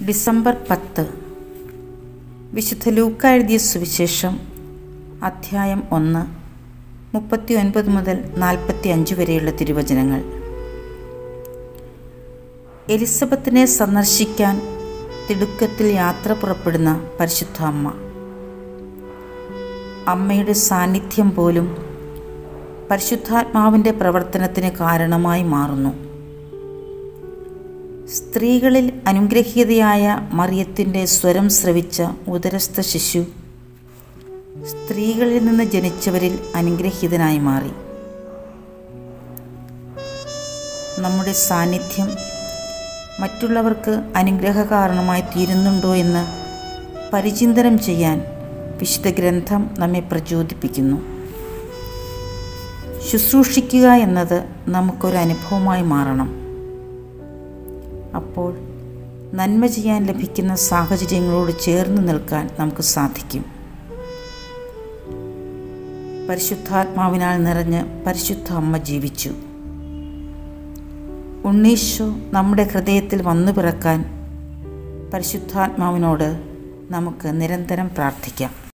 December 10 വിശുദ്ധ ലൂക്കാ എഴുതിയ സുവിശേഷം അധ്യായം 1 39 മുതൽ 45 വരെയുള്ള തിരുവചനങ്ങൾ. എലിസബത്തിനെ സന്ദർശിക്കാൻ തിടുക്കത്തിൽ യാത്ര പുറപ്പെടുന്ന പരിശുദ്ധ അമ്മ. അമ്മയുടെ സാന്നിധ്യം പോലും പരിശുദ്ധാത്മാവിൻ്റെ പ്രവർത്തനത്തിന് കാരണമായി മാറുന്നു. സ്ത്രീകളിൽ അനുഗ്രഹീതയായ മറിയത്തിൻ്റെ സ്വരം ശ്രവിച്ച ഉദരസ്ഥ ശിശു സ്ത്രീകളിൽ നിന്ന് ജനിച്ചവരിൽ അനുഗ്രഹീതനായി മാറി. നമ്മുടെ സാന്നിധ്യം മറ്റുള്ളവർക്ക് അനുഗ്രഹ കാരണമായി തീരുന്നുണ്ടോ എന്ന് പരിചിന്തനം ചെയ്യാൻ വിശുദ്ധ ഗ്രന്ഥം നമ്മെ പ്രചോദിപ്പിക്കുന്നു. ശുശ്രൂഷിക്കുക എന്നത് നമുക്കൊരു അനുഭവമായി മാറണം. അപ്പോൾ നന്മ ചെയ്യാൻ ലഭിക്കുന്ന സാഹചര്യങ്ങളോട് ചേർന്ന് നിൽക്കാൻ നമുക്ക് സാധിക്കും. പരിശുദ്ധാത്മാവിനാൽ നിറഞ്ഞ് പരിശുദ്ധ അമ്മ ജീവിച്ചു. ഉണ്ണീശോ നമ്മുടെ ഹൃദയത്തിൽ വന്നു പിറക്കാൻ പരിശുദ്ധാത്മാവിനോട് നമുക്ക് നിരന്തരം പ്രാർത്ഥിക്കാം.